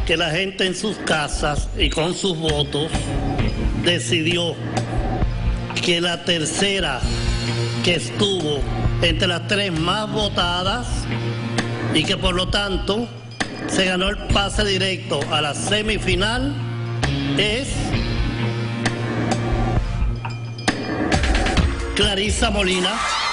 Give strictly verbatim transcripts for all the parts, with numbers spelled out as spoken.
que la gente en sus casas y con sus votos decidió que la tercera que estuvo entre las tres más votadas y que por lo tanto se ganó el pase directo a la semifinal es Clarisa Molina.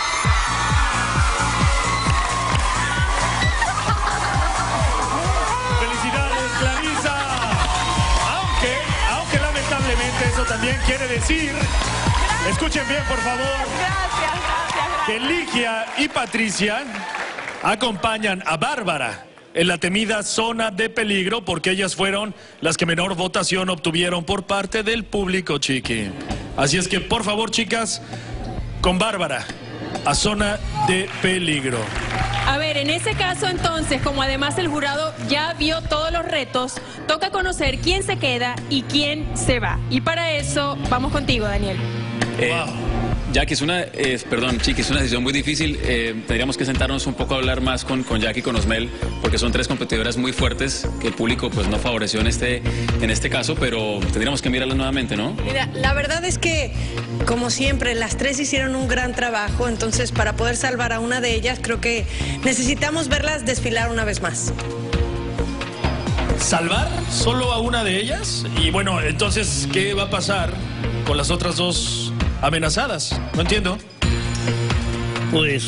Felicidades, Clarisa. Aunque, aunque lamentablemente eso también quiere decir, escuchen bien por favor, Gracias, gracias, que Ligia y Patricia acompañan a Bárbara en la temida zona de peligro porque ellas fueron las que menor votación obtuvieron por parte del público, chiqui. Así es que, por favor, chicas, con Bárbara a zona de peligro. A ver, en ese caso entonces, como además el jurado ya vio todos los retos, toca conocer quién se queda y quién se va. Y para eso, vamos contigo, Daniel. Eh, Jackie, es una, eh, perdón, Chiqui, es una decisión muy difícil. Eh, tendríamos que sentarnos un poco a hablar más con, con Jackie y con Osmel, porque son tres competidoras muy fuertes que el público pues no favoreció en este, en este caso, pero tendríamos que mirarlas nuevamente, ¿no? Mira, la verdad es que, como siempre, las tres hicieron un gran trabajo, entonces para poder salvar a una de ellas, creo que necesitamos verlas desfilar una vez más. ¿Salvar solo a una de ellas? Y bueno, entonces, ¿qué va a pasar con las otras dos amenazadas? No entiendo. Pues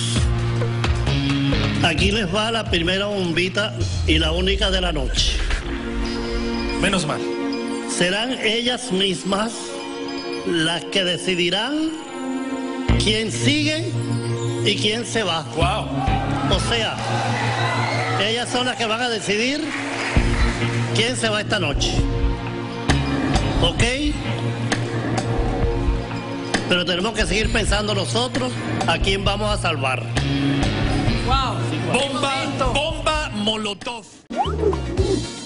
aquí les va la primera bombita y la única de la noche. Menos mal. Serán ellas mismas las que decidirán quién sigue y quién se va. Wow. O sea, ellas son las que van a decidir quién se va esta noche. ¿Ok? Pero tenemos que seguir pensando nosotros a quién vamos a salvar. Wow. Bomba, bomba molotov.